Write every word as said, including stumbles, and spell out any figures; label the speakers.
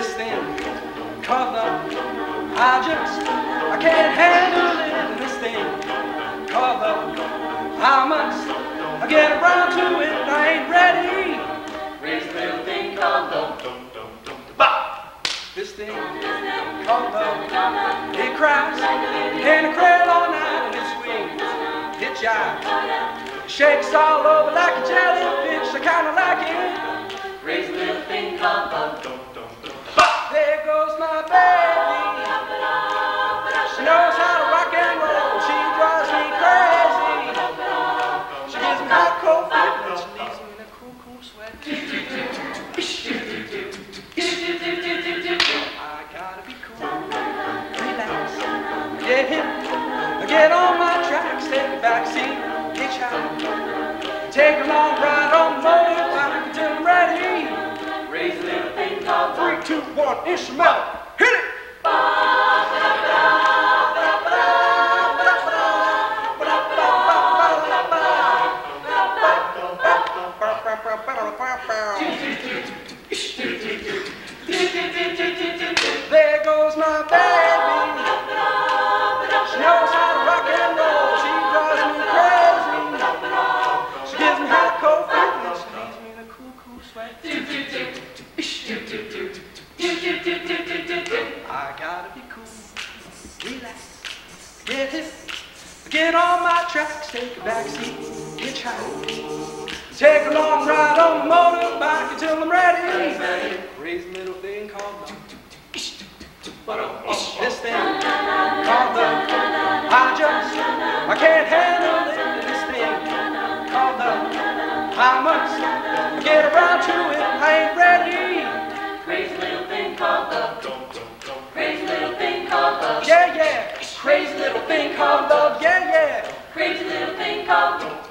Speaker 1: this thing called love. I just, I can't handle it, this thing called love. I must, I get around to it, I ain't ready.
Speaker 2: Raise a little thing called love.
Speaker 1: This thing called love, it cries in a cradle all night and it swings, it jives, it shakes all over like a jellyfish. I kinda like it.
Speaker 2: Raise a little thing called love.
Speaker 1: There goes my baby. She knows how to rock and roll. She drives me crazy. She gives me hot cold feet and she leaves me in a cool, cool sweat. I gotta be cool, relax, get hip, get on my tracks, take a back seat, hitchhike, take a long ride on the motorbike until I'm ready.
Speaker 2: Raise a little thing called love.
Speaker 1: Three, two, one, instrumental, hit it! There goes my baby. She knows how to rock and roll. She drives me crazy. She gives me hot cold feet and she leaves me in a cool, cool sweat. I gotta be cool, relax, get hip, get on my tracks, take a back seat, hitchhike, take a long ride on the motorbike until I'm ready. Raise a little thing called love. This thing called love. I just, I can't handle it. This thing called love. I must get around to it. I ain't ready.
Speaker 2: Raise a little thing called love. Crazy little thing called love.
Speaker 1: Yeah, yeah. Crazy little thing called love. Yeah, yeah.
Speaker 2: Crazy little thing called love.